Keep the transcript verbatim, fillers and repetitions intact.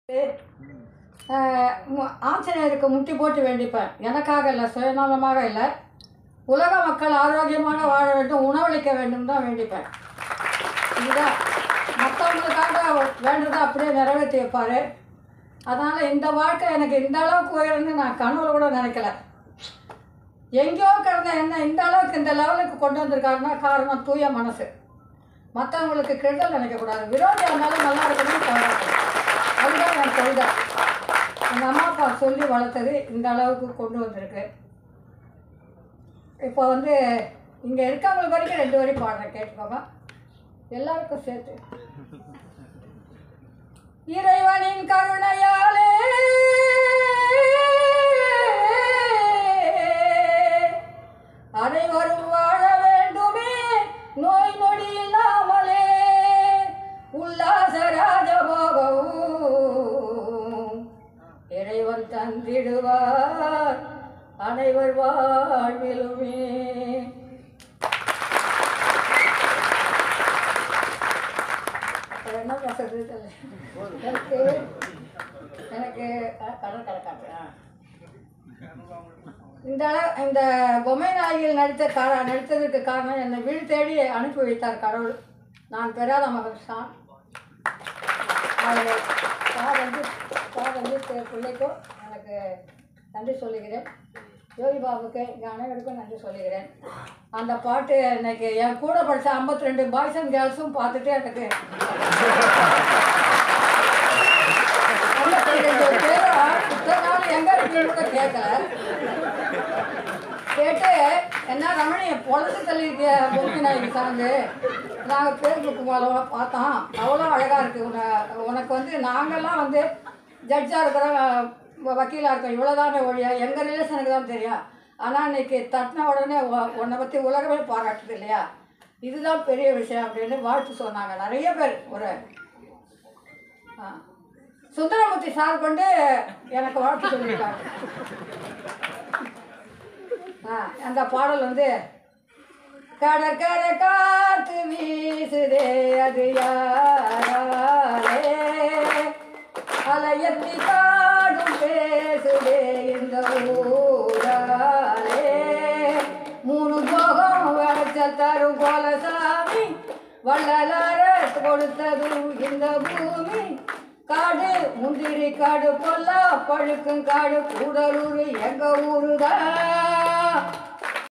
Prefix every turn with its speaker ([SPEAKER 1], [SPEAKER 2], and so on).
[SPEAKER 1] ஆஞ்சநேயருக்கு முட்டி போட்டு வேண்டிப்பேன். எனக்காக இல்லை, சுயநலமாக இல்லை. உலக மக்கள் ஆரோக்கியமாக வாழ வேண்டும், உணவளிக்க வேண்டும் தான் வேண்டிப்பேன். இதுதான் மற்றவங்களுக்காக வேண்டதை அப்படியே நிறைவேற்றி வைப்பார். அதனால் இந்த வாழ்க்கை எனக்கு இந்த அளவுக்கு உயர்ந்து நான் கனவுல கூட நினைக்கல. எங்கேயோ கிடந்த என்ன இந்த அளவுக்கு இந்த லெவலுக்கு கொண்டு வந்திருக்காருன்னா காரணம் தூய மனசு. மற்றவங்களுக்கு கெடுதல் நினைக்கக்கூடாது, விரோதியாக இருந்தாலும் நல்லா இருக்கணும்னு பாராட்டணும். அதுதான் என் கொள்கை. எங்கள் அம்மா அப்பா சொல்லி வளர்த்தது இந்த அளவுக்கு கொண்டு வந்திருக்கு. இப்போ வந்து இங்கே இருக்கவங்களுக்கு வரைக்கும் ரெண்டு வரையும் பாடுறேன், கேட்டுக்கோங்க எல்லாருக்கும் சேர்த்து. இறைவனின் கருணையாலே அனைவரும் வாழ வேண்டுமே, நோய் நொடி இல்லாமலே உல்லாச ராஜபோகவும் இறைவன் தந்திடுவார் அனைவர் வாழ்விலுமே. என்ன பேசுறது எனக்கு எனக்கு கடன் கணக்காட்டு இந்த இந்த பொம்மை நாயகியில் நடித்த கா நடித்ததற்கு காரணம் என்னை வீடு தேடி அனுப்பி வைத்தார் கடவுள். நான் பெறாத மகன் தான். அது வந்து வந்து பிள்ளைக்கும் எனக்கு நன்றி சொல்லுகிறேன். யோகி பாபுக்கு எங்கள் அனைவருக்கும் நன்றி சொல்லுகிறேன். அந்த பாட்டு இன்னைக்கு என் கூட படித்த ஐம்பத்தி ரெண்டு பாய்ஸ் அண்ட் கேர்ள்ஸும் பார்த்துட்டு எனக்கு ஐம்பத்தி ரெண்டு பேரும் இத்தனை நாள் எங்கே இருக்குன்னு கூட கேட்கல. கேட்டு என்ன ரமணி பொழுது தள்ளியிருக்க பொம்மை நாயகி சாங்கு நாங்கள் ஃபேஸ்புக் மூலமாக பார்த்தோம், அவ்வளோ அழகாக இருக்குது. உன உனக்கு வந்து நாங்கள்லாம் வந்து ஜட்ஜாக இருக்கிறோம், வக்கீலாக இருக்கோம், இவ்வளோதானே ஒழியா எங்கள் ரிலேஷனுக்கு தான் தெரியும். ஆனால் இன்றைக்கி தட்டின உடனே உன்னை பற்றி உலகமே பாராட்டுது இல்லையா, இதுதான் பெரிய விஷயம் அப்படின்னு வாழ்த்து சொன்னாங்க நிறைய பேர். ஒரு ஆ சுந்தரமூர்த்தி சார் கொண்டு எனக்கு வாழ்த்து சொல்லியிருக்காங்க. ஆ அந்த பாடல் வந்து கடற்கரை காற்று வீசுதே அது யாராலே, அலையத்தி காடும் பேசுதே இந்த ஊராலே, மூணு போகம் விளைச்சல் தரும் கோலசாமி வள்ளலார கொடுத்ததும் இந்த பூமி, காடு முந்திரி காடு பொல்லா பழுக்கும் காடு கூடலூர் எங்க ஊருதான்.